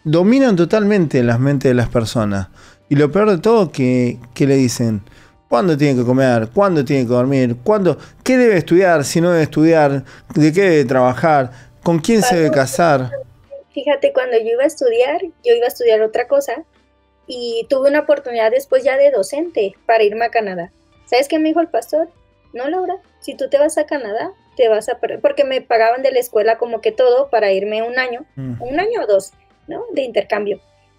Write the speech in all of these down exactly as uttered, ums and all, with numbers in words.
dominan totalmente las mentes de las personas. Y lo peor de todo que, que le dicen, ¿cuándo tiene que comer? ¿Cuándo tiene que dormir? ¿Cuándo? ¿Qué debe estudiar? Si no debe estudiar, ¿de qué debe trabajar? ¿Con quién se debe casar? Fíjate, cuando yo iba a estudiar, yo iba a estudiar otra cosa y tuve una oportunidad después ya de docente para irme a Canadá. ¿Sabes qué me dijo el pastor? No, Laura, si tú te vas a Canadá, te vas a perder, porque me pagaban de la escuela como que todo para irme un año, mm. un año o dos, ¿no? De intercambio,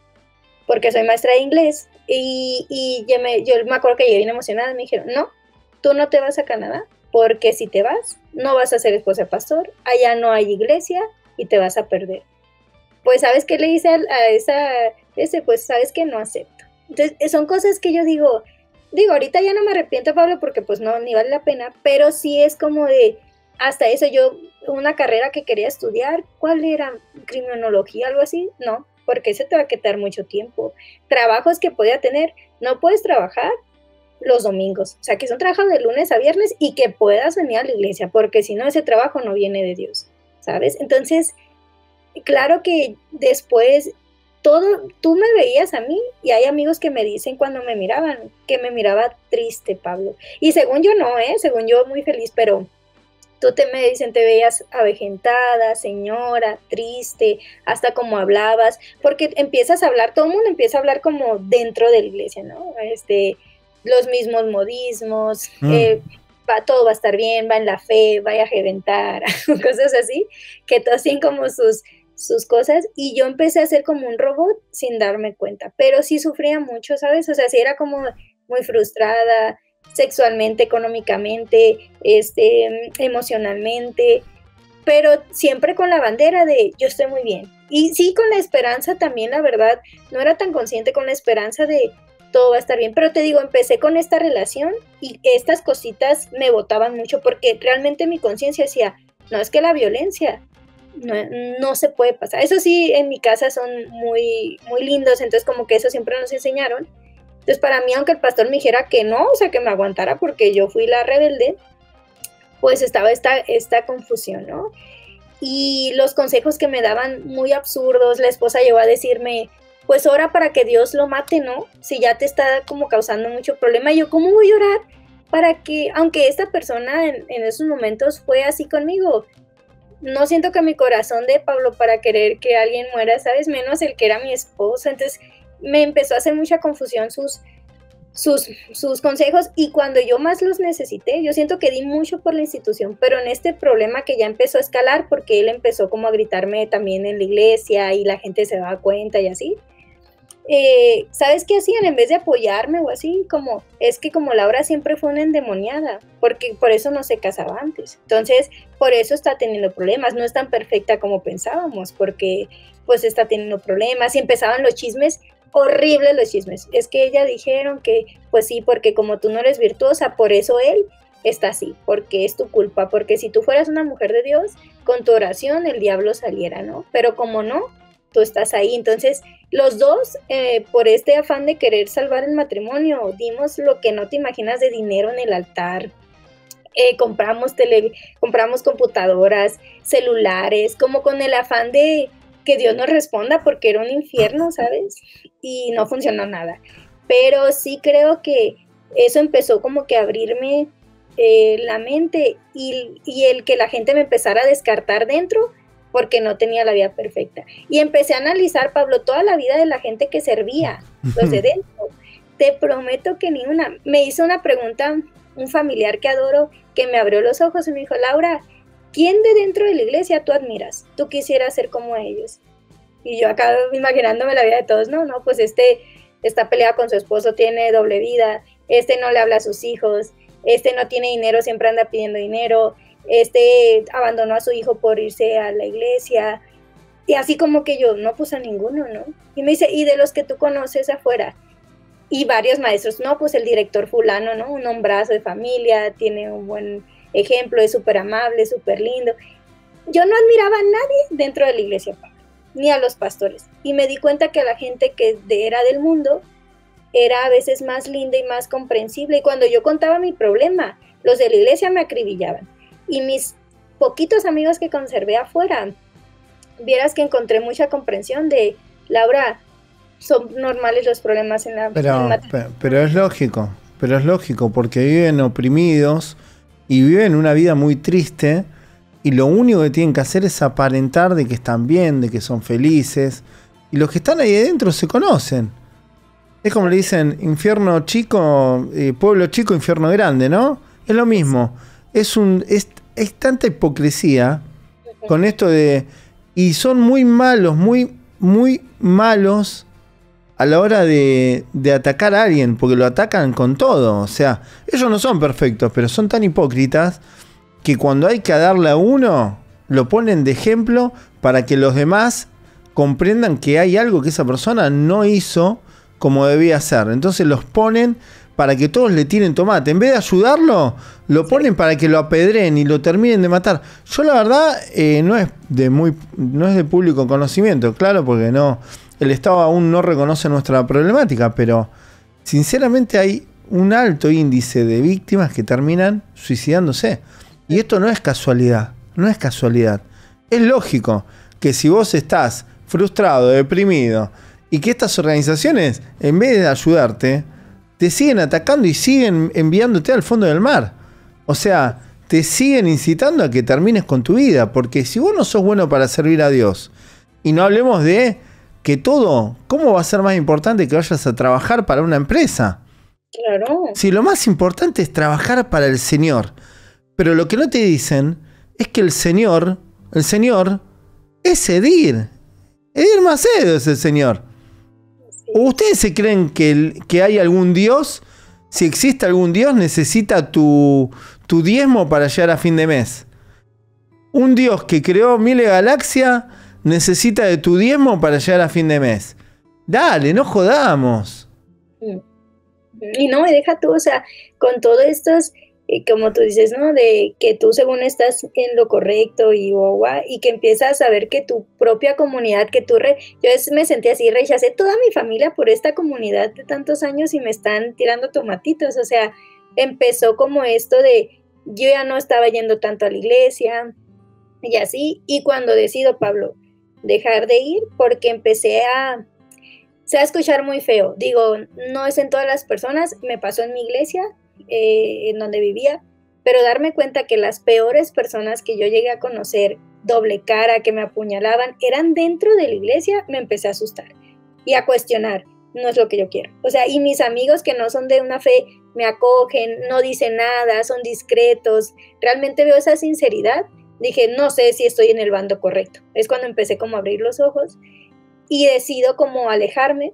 porque soy maestra de inglés y, y yo, me, yo me acuerdo que llegué bien emocionada, me dijeron, no, tú no te vas a Canadá, porque si te vas, no vas a ser esposa de pastor, allá no hay iglesia y te vas a perder. Pues, ¿sabes qué le hice a, a esa, ese? Pues, ¿sabes qué? No acepto. Entonces, son cosas que yo digo, digo, ahorita ya no me arrepiento, Pablo, porque pues no, ni vale la pena, pero sí es como de, hasta eso, yo, una carrera que quería estudiar, ¿cuál era? ¿Criminología, algo así? No, porque eso te va a quitar mucho tiempo. Trabajos que podía tener, no puedes trabajar los domingos, o sea, que son trabajos de lunes a viernes y que puedas venir a la iglesia, porque si no, ese trabajo no viene de Dios, ¿sabes? Entonces, claro que después, todo, tú me veías a mí y hay amigos que me dicen cuando me miraban, que me miraba triste, Pablo, y según yo no, ¿eh? Según yo muy feliz, pero tú te me dicen, te veías avejentada, señora, triste, hasta como hablabas, porque empiezas a hablar, todo el mundo empieza a hablar como dentro de la iglesia, ¿no? Este, los mismos modismos, mm. eh, va, todo va a estar bien, va en la fe, vaya a reventar, cosas así, que todos tienen como sus, sus cosas, y yo empecé a ser como un robot sin darme cuenta, pero sí sufría mucho, ¿sabes? O sea, sí era como muy frustrada, sexualmente, económicamente, este, emocionalmente, pero siempre con la bandera de yo estoy muy bien. Y sí, con la esperanza también, la verdad, no era tan consciente, con la esperanza de todo va a estar bien, pero te digo, empecé con esta relación y estas cositas me botaban mucho porque realmente mi conciencia decía, no, es que la violencia no, no se puede pasar. Eso sí, en mi casa son muy, muy lindos, entonces como que eso siempre nos enseñaron. Entonces, para mí, aunque el pastor me dijera que no, o sea, que me aguantara porque yo fui la rebelde, pues estaba esta, esta confusión, ¿no? Y los consejos que me daban muy absurdos, la esposa llegó a decirme, pues ora para que Dios lo mate, ¿no? Si ya te está como causando mucho problema. Y yo, ¿cómo voy a orar para que, aunque esta persona en, en esos momentos fue así conmigo, no siento que mi corazón de Pablo para querer que alguien muera, ¿sabes? Menos el que era mi esposo. Entonces, me empezó a hacer mucha confusión sus, sus, sus consejos y cuando yo más los necesité, yo siento que di mucho por la institución, pero en este problema que ya empezó a escalar porque él empezó como a gritarme también en la iglesia y la gente se daba cuenta y así, eh, ¿sabes qué hacían? En vez de apoyarme o así, como, es que como Laura siempre fue una endemoniada, porque por eso no se casaba antes, entonces por eso está teniendo problemas, no es tan perfecta como pensábamos, porque pues está teniendo problemas y empezaban los chismes, horribles los chismes, es que ella dijeron que, pues sí, porque como tú no eres virtuosa, por eso él está así, porque es tu culpa, porque si tú fueras una mujer de Dios, con tu oración el diablo saliera, ¿no? Pero como no, tú estás ahí, entonces los dos, eh, por este afán de querer salvar el matrimonio, dimos lo que no te imaginas de dinero en el altar, eh, compramos tele, compramos computadoras, celulares, como con el afán de que Dios nos responda, porque era un infierno, ¿sabes? Y no funcionó nada, pero sí creo que eso empezó como que a abrirme eh, la mente y, y el que la gente me empezara a descartar dentro, porque no tenía la vida perfecta. Y empecé a analizar, Pablo, toda la vida de la gente que servía, los de dentro. Te prometo que ni una. Me hizo una pregunta un familiar que adoro, que me abrió los ojos y me dijo, Laura, ¿quién de dentro de la iglesia tú admiras? Tú quisieras ser como ellos. Y yo acá imaginándome la vida de todos, no, no, pues este está peleado con su esposo, tiene doble vida, este no le habla a sus hijos, este no tiene dinero, siempre anda pidiendo dinero, este abandonó a su hijo por irse a la iglesia, y así como que yo, no, pues a ninguno, ¿no? Y me dice, ¿y de los que tú conoces afuera? Y varios maestros, no, pues el director fulano, ¿no? Un hombrazo de familia, tiene un buen ejemplo, es súper amable, súper lindo. Yo no admiraba a nadie dentro de la iglesia, Pablo, ni a los pastores, y me di cuenta que la gente que era del mundo era a veces más linda y más comprensible, y cuando yo contaba mi problema, los de la iglesia me acribillaban. Y mis poquitos amigos que conservé afuera, vieras que encontré mucha comprensión de, Laura, son normales los problemas en la Pero, en pero, pero es lógico, pero es lógico, porque viven oprimidos y viven una vida muy triste y lo único que tienen que hacer es aparentar de que están bien, de que son felices, y los que están ahí adentro se conocen. Es como le dicen, infierno chico, eh, pueblo chico, infierno grande, ¿no? Es lo mismo. Es, un, es, es tanta hipocresía con esto de... Y son muy malos, muy, muy malos a la hora de, de atacar a alguien, porque lo atacan con todo. O sea, ellos no son perfectos, pero son tan hipócritas que cuando hay que darle a uno, lo ponen de ejemplo para que los demás comprendan que hay algo que esa persona no hizo como debía hacer. Entonces los ponen para que todos le tiren tomate. En vez de ayudarlo, lo ponen para que lo apedreen y lo terminen de matar. Yo la verdad eh, no es de muy no es de público conocimiento, claro, porque no el Estado aún no reconoce nuestra problemática, pero sinceramente hay un alto índice de víctimas que terminan suicidándose. Y esto no es casualidad, no es casualidad. Es lógico que si vos estás frustrado, deprimido, y que estas organizaciones, en vez de ayudarte, te siguen atacando y siguen enviándote al fondo del mar. O sea, te siguen incitando a que termines con tu vida. Porque si vos no sos bueno para servir a Dios, y no hablemos de que todo, ¿cómo va a ser más importante que vayas a trabajar para una empresa? Claro. Si lo más importante es trabajar para el Señor. Pero lo que no te dicen es que el Señor, el Señor es Edir. Edir Macedo es el Señor. ¿O ustedes se creen que, el, que hay algún Dios? Si existe algún Dios, necesita tu, tu diezmo para llegar a fin de mes. Un Dios que creó miles de galaxias necesita de tu diezmo para llegar a fin de mes. Dale, no jodamos. Y no, deja tú, o sea, con todo estos... Y como tú dices, ¿no? De que tú según estás en lo correcto y oh, oh, y que empiezas a ver que tu propia comunidad, que tú... Re, yo es, me sentí así, rechacé toda mi familia por esta comunidad de tantos años y me están tirando tomatitos. O sea, empezó como esto de yo ya no estaba yendo tanto a la iglesia y así. Y cuando decido, Pablo, dejar de ir porque empecé a... Se va a escuchar muy feo. Digo, no es en todas las personas, me pasó en mi iglesia, Eh, en donde vivía, pero darme cuenta que las peores personas que yo llegué a conocer, doble cara, que me apuñalaban, eran dentro de la iglesia, me empecé a asustar y a cuestionar, no es lo que yo quiero. O sea, y mis amigos que no son de una fe, me acogen, no dicen nada, son discretos, realmente veo esa sinceridad, dije, no sé si estoy en el bando correcto. Es cuando empecé como a abrir los ojos y decido como alejarme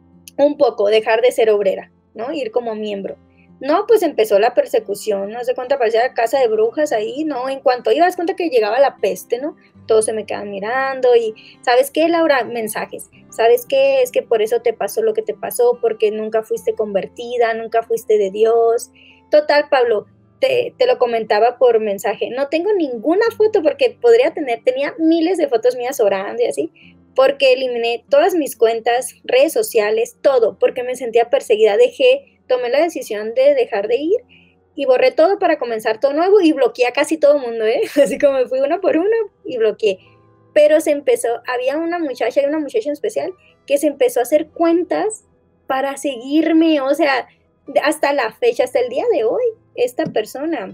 un poco, dejar de ser obrera, ¿no? Ir como miembro. No, pues empezó la persecución, no sé cuánto parecía casa de brujas ahí, ¿no? En cuanto iba, das cuenta que llegaba la peste, ¿no? Todos se me quedaban mirando y, ¿sabes qué, Laura? Mensajes, ¿sabes qué? Es que por eso te pasó lo que te pasó, porque nunca fuiste convertida, nunca fuiste de Dios. Total, Pablo, te, te lo comentaba por mensaje, no tengo ninguna foto porque podría tener, tenía miles de fotos mías orando y así, porque eliminé todas mis cuentas, redes sociales, todo, porque me sentía perseguida, dejé... Tomé la decisión de dejar de ir y borré todo para comenzar todo nuevo y bloqueé a casi todo el mundo, ¿eh? Así como me fui uno por uno y bloqueé. Pero se empezó, había una muchacha y una muchacha en especial que se empezó a hacer cuentas para seguirme, o sea, hasta la fecha, hasta el día de hoy, esta persona,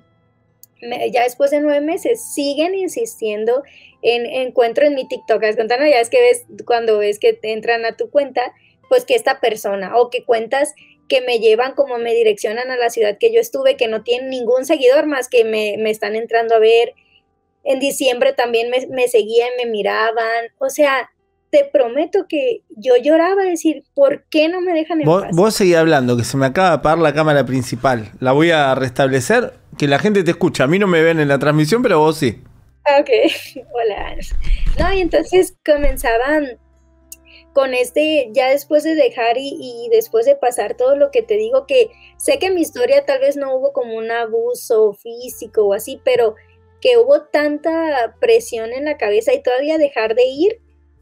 me, ya después de nueve meses, siguen insistiendo en encuentro en mi TikTok. Contando, ya es que ves, cuando ves que te entran a tu cuenta, pues que esta persona, o que cuentas que me llevan como me direccionan a la ciudad que yo estuve, que no tienen ningún seguidor más que me, me están entrando a ver. En diciembre también me, me seguían, me miraban. O sea, te prometo que yo lloraba, decir, ¿por qué no me dejan en vos, paz? Vos seguís hablando, que se me acaba de apagar la cámara principal. La voy a restablecer, que la gente te escucha. A mí no me ven en la transmisión, pero vos sí. Ok, hola. No, y entonces comenzaban... con este, ya después de dejar y, y después de pasar todo lo que te digo, que sé que en mi historia tal vez no hubo como un abuso físico o así, pero que hubo tanta presión en la cabeza y todavía dejar de ir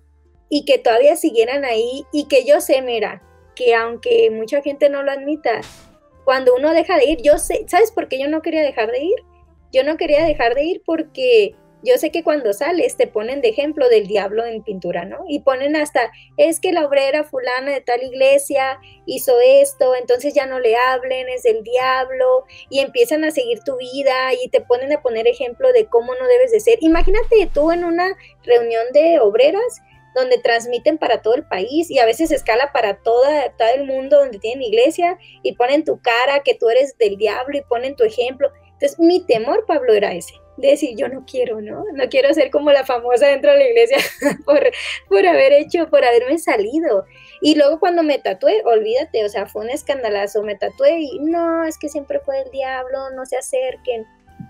y que todavía siguieran ahí y que yo sé, mira, que aunque mucha gente no lo admita, cuando uno deja de ir, yo sé, ¿sabes por qué yo no quería dejar de ir? Yo no quería dejar de ir porque yo sé que cuando sales te ponen de ejemplo del diablo en pintura, ¿no? Y ponen hasta, es que la obrera fulana de tal iglesia hizo esto, entonces ya no le hablen, es del diablo, y empiezan a seguir tu vida y te ponen a poner ejemplo de cómo no debes de ser. Imagínate tú en una reunión de obreras donde transmiten para todo el país y a veces escala para toda, todo el mundo donde tienen iglesia y ponen tu cara que tú eres del diablo y ponen tu ejemplo. Entonces mi temor, Pablo, era ese, de decir yo no quiero, ¿no? No quiero ser como la famosa dentro de la iglesia por, por haber hecho, por haberme salido. Y luego cuando me tatué, olvídate, o sea, fue un escandalazo, me tatué y no, es que siempre fue el diablo, no se acerquen.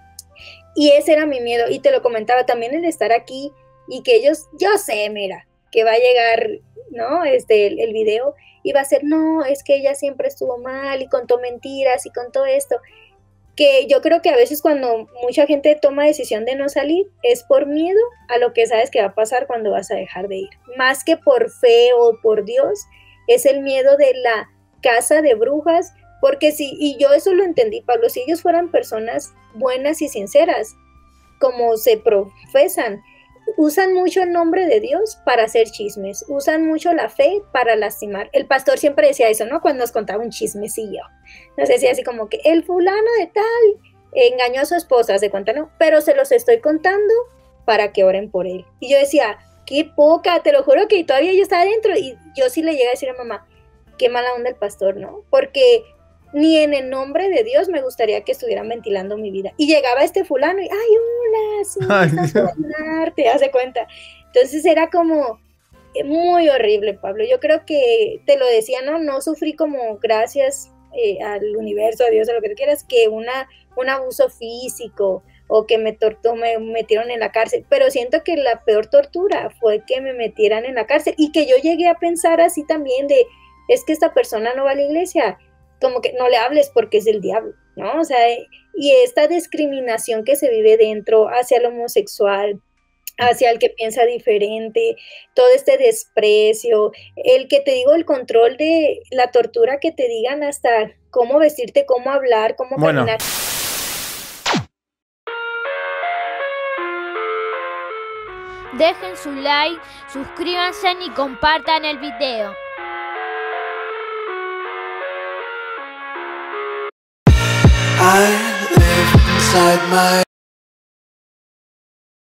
Y ese era mi miedo y te lo comentaba también el estar aquí y que ellos, yo sé, mira, que va a llegar, ¿no? Este, el, el video, y va a ser, no, es que ella siempre estuvo mal y contó mentiras y contó esto, que yo creo que a veces cuando mucha gente toma decisión de no salir, es por miedo a lo que sabes que va a pasar cuando vas a dejar de ir, más que por fe o por Dios, es el miedo de la casa de brujas, porque si, y yo eso lo entendí, Pablo, si ellos fueran personas buenas y sinceras, como se profesan, usan mucho el nombre de Dios para hacer chismes, usan mucho la fe para lastimar. El pastor siempre decía eso, ¿no? Cuando nos contaba un chismecillo, nos decía así como que el fulano de tal engañó a su esposa, se cuenta, ¿no? Pero se los estoy contando para que oren por él. Y yo decía, qué poca, te lo juro que todavía yo estaba adentro y yo sí le llegué a decir a mamá, qué mala onda el pastor, ¿no? Porque ni en el nombre de Dios me gustaría que estuvieran ventilando mi vida. Y llegaba este fulano y, ay, hola, sí, Ay, estás a te hace cuenta. Entonces era como muy horrible, Pablo. Yo creo que te lo decía, ¿no? No sufrí como gracias eh, al universo, a Dios, a lo que tú quieras, que una, un abuso físico o que me, tortó, me metieron en la cárcel. Pero siento que la peor tortura fue que me metieran en la cárcel y que yo llegué a pensar así también de, es que esta persona no va a la iglesia, como que no le hables porque es del diablo, ¿no? O sea, y esta discriminación que se vive dentro hacia el homosexual, hacia el que piensa diferente, todo este desprecio, el que te digo, el control de la tortura que te digan hasta cómo vestirte, cómo hablar, cómo bueno. caminar. Dejen su like, suscríbanse y compartan el video. I live inside my